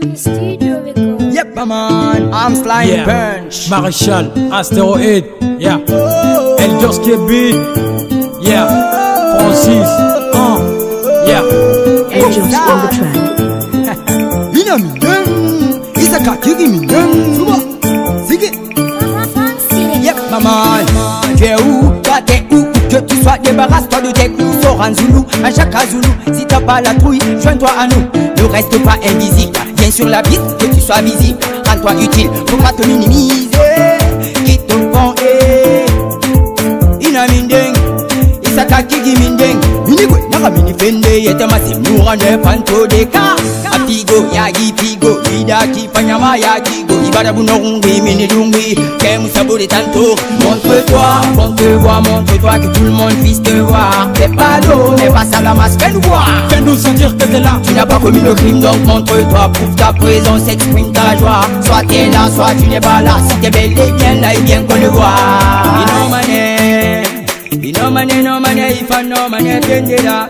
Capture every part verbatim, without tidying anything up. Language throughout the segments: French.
Yep, my man, I'm slime yeah. punch. Maréchal, astéroïde, yeah. Oh. Elders Kebbi, yeah. Francis, uh, yeah. Angels on the track. Inamidem, Isaka Kigimidem, Suba, Sige. Yep, my man, tu es où, toi t'es où? Que tu sois, débarrasse-toi de tes clous. Soran Zulu, un Chaka Zulu. Si t'as pas la trouille, joins-toi à nous. Ne reste pas invisible, viens sur la piste, que tu sois visible. Rends-toi utile, faut pas te minimiser. Quitte ton fond, eh. Inamindeng, Isaka Kigi Mindeng. Minigwe, naka minifende, yete masi mourane panto deka. Apigo, yagi pigo, vidaki, fanyama yagigo. Ibada bunorungui, minidungui, kem sabo de tanto. Montre-toi, montre-toi, montre-toi que tout le monde puisse te voir. Fais pas d'eau, mais passe à la masse, fais-nous voir. Fais-nous sentir que t'es là. Tu n'as pas commis le crime, donc montre-toi. Prouve ta présence, exprime ta joie. Soit t'es là, soit tu n'es pas là. Si t'es belle et bien là, et bien qu'on le voit. Inomane, inomane, nomane, ifa nomane, pendela.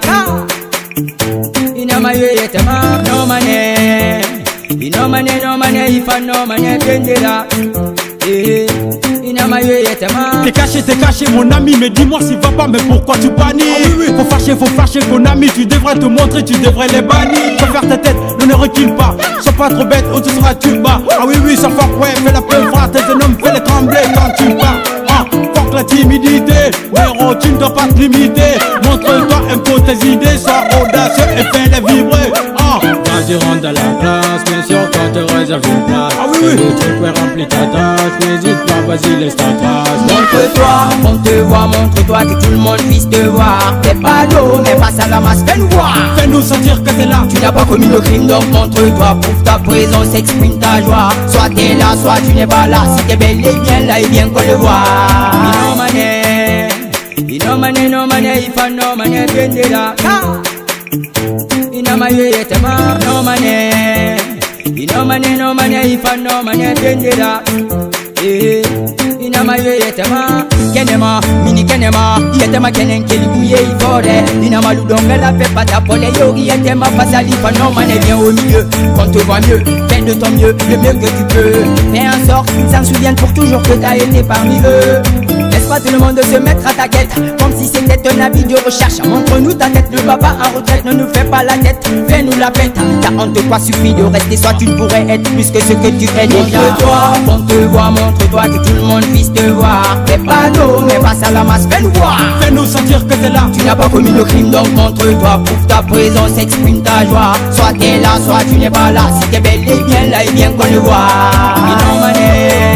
Inamaye yetema, nomane. Inomane, nomane, ifa nomane, pendela. Eh, inamaye yetema. T'es caché, t'es caché, mon ami, mais dis-moi s'il va pas, mais pourquoi tu bannis? Ah oui, oui. Faut fâcher, faut fâcher ton ami, tu devrais te montrer, tu devrais les bannir. Faut faire ta tête, ne ne recule pas, sois pas trop bête, ou tu seras tu bas. Ah oui, oui, ça fait ouais, fais la preuve, frère, t'es un homme, fais les trembler quand tu pars. Ah, fuck la timidité, héros, tu ne dois pas te limiter. Montre-toi, impose tes idées, sois audacieux et fais-les vibrer. Ah, vas-y, rentre dans la place, bien sûr, quand te réserve une place. Ah oui, oui. Le truc, ouais, remplis ta tâche, n'hésite pas, vas-y, laisse ta trace. Montre-toi, on te voit, montre-toi que tout le monde puisse te voir. Fais pas d'eau, mais passe à la masse, fais-nous voir. Fais-nous sentir que t'es là. Tu n'as pas commis le crime, donc montre-toi. Prouve ta présence, exprime ta joie. Soit t'es là, soit tu n'es pas là. Si t'es belle et bien là, et bien qu'on le voit. Inomane, inomane, nomane, ifa nomane, pendela. Inamaye yetema, nomane. Inomane, nomane, ifa nomane, pendela. Eh, inamaye yetema, kenema, mini kenema, yetema kenen kelibouye ifore. Inama ludonga la fait pas ta pole, yori yetema pasali fa nomane, viens au milieu, qu'on te voit mieux, fais de ton mieux, le mieux que tu peux. Fais en sorte qu'ils s'en souviennent pour toujours que t'as été parmi eux. Laisse pas tout le monde se mettre à ta quête, comme si c'était un avis de recherche. Montre-nous ta tête, ne va pas en retraite, ne nous fais pas la tête, fais-nous la fête. T'as honte quoi, suffit de rester, soit tu ne pourrais être plus que ce que tu es déjà. Montre-toi, on te voit, montre-toi que tout le monde puisse te voir. Fais pas d'eau, mais passe à la masse, fais-nous voir. Fais-nous sentir que t'es là. Tu n'as pas commis le crime, donc montre-toi. Prouve ta présence, exprime ta joie. Soit t'es là, soit tu n'es pas là. Si t'es belle et bien là, et bien qu'on le voit. Inomane.